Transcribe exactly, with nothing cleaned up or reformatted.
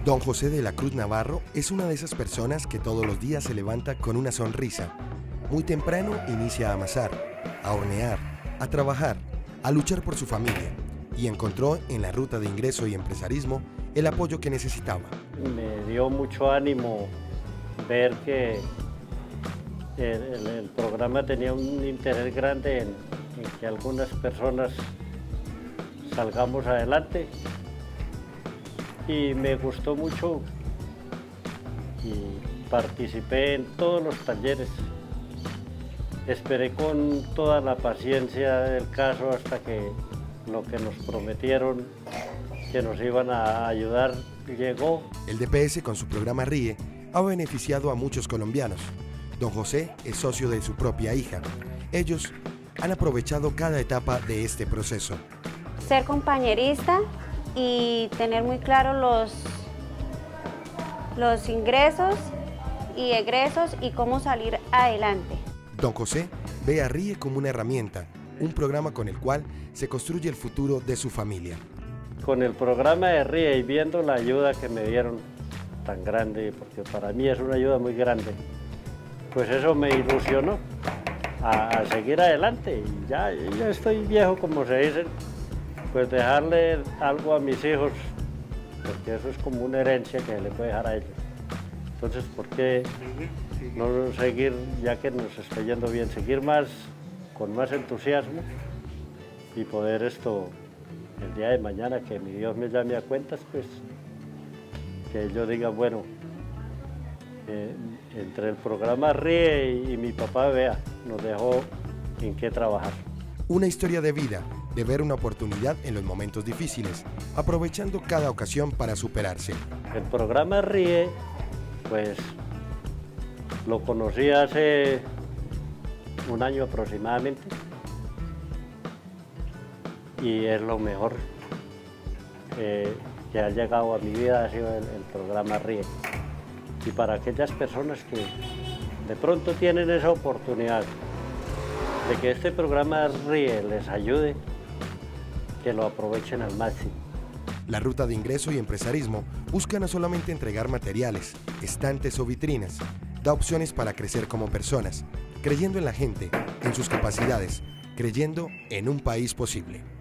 Don José de la Cruz Navarro es una de esas personas que todos los días se levanta con una sonrisa. Muy temprano inicia a amasar, a hornear, a trabajar, a luchar por su familia y encontró en la ruta de ingreso y empresarismo el apoyo que necesitaba. Me dio mucho ánimo ver que el, el, el programa tenía un interés grande en, en que algunas personas salgamos adelante. Y me gustó mucho y participé en todos los talleres. Esperé con toda la paciencia del caso hasta que lo que nos prometieron que nos iban a ayudar llegó. El D P S con su programa RIE ha beneficiado a muchos colombianos. Don José es socio de su propia hija. Ellos han aprovechado cada etapa de este proceso. Ser compañerista y tener muy claro los, los ingresos y egresos y cómo salir adelante. Don José ve a RIE como una herramienta, un programa con el cual se construye el futuro de su familia. Con el programa de RIE y viendo la ayuda que me dieron tan grande, porque para mí es una ayuda muy grande, pues eso me ilusionó a, a seguir adelante. Y ya, ya estoy viejo, como se dice, pues dejarle algo a mis hijos, porque eso es como una herencia que se le puede dejar a ellos. Entonces, ¿por qué no seguir, ya que nos está yendo bien, seguir más, con más entusiasmo y poder esto, el día de mañana, que mi Dios me llame a cuentas, pues que yo diga, bueno, eh, entre el programa RIE y, y mi papá, vea, nos dejó en qué trabajar. Una historia de vida, de ver una oportunidad en los momentos difíciles, aprovechando cada ocasión para superarse. El programa RIE, pues, lo conocí hace un año aproximadamente y es lo mejor eh, que ha llegado a mi vida, ha sido el, el programa RIE. Y para aquellas personas que de pronto tienen esa oportunidad de que este programa RIE les ayude, que lo aprovechen al máximo. La ruta de ingreso y empresarismo busca no solamente entregar materiales, estantes o vitrinas, da opciones para crecer como personas, creyendo en la gente, en sus capacidades, creyendo en un país posible.